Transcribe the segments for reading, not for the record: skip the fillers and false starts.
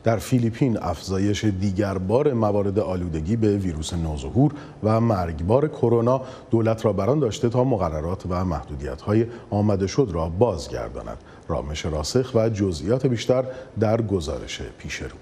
در فیلیپین افزایش دیگربار موارد آلودگی به ویروس نوظهور و مرگبار کرونا دولت را بر آن داشته تا مقررات و محدودیت‌های آمده شد را بازگرداند. رامش راسخ و جزئیات بیشتر در گزارش پیش رو.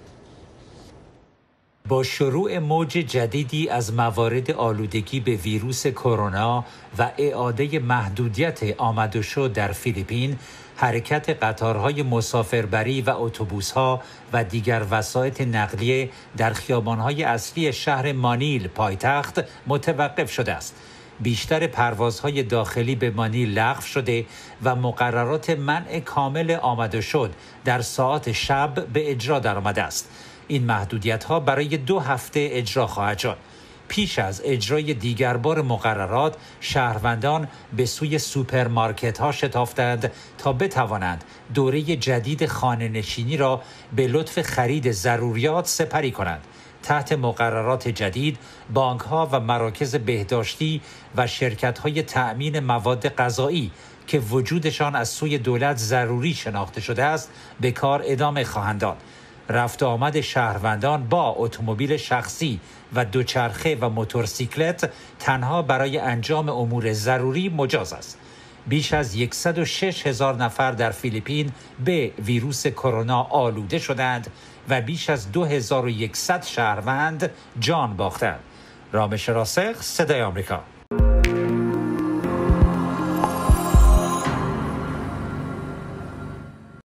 با شروع موج جدیدی از موارد آلودگی به ویروس کرونا و اعاده محدودیت آمد و شد در فیلیپین، حرکت قطارهای مسافربری و اتوبوس‌ها و دیگر وسایط نقلیه در خیابان‌های اصلی شهر مانیل پایتخت متوقف شده است. بیشتر پروازهای داخلی به مانیل لغو شده و مقررات منع کامل آمد و شد در ساعات شب به اجرا درآمده است. این محدودیت‌ها برای 2 هفته اجرا خواهد شد. پیش از اجرای دیگربار مقررات، شهروندان به سوی سوپرمارکت‌ها شتافتند تا بتوانند دوره جدید خانه‌نشینی را به لطف خرید ضروریات سپری کنند. تحت مقررات جدید، بانک‌ها و مراکز بهداشتی و شرکت‌های تأمین مواد غذایی که وجودشان از سوی دولت ضروری شناخته شده است، به کار ادامه خواهند داد. رفت و آمد شهروندان با اتومبیل شخصی و دوچرخه و موتورسیکلت تنها برای انجام امور ضروری مجاز است. بیش از 106,000 نفر در فیلیپین به ویروس کرونا آلوده شدند و بیش از 2100 شهروند جان باختند. رامش راسخ، صدای آمریکا.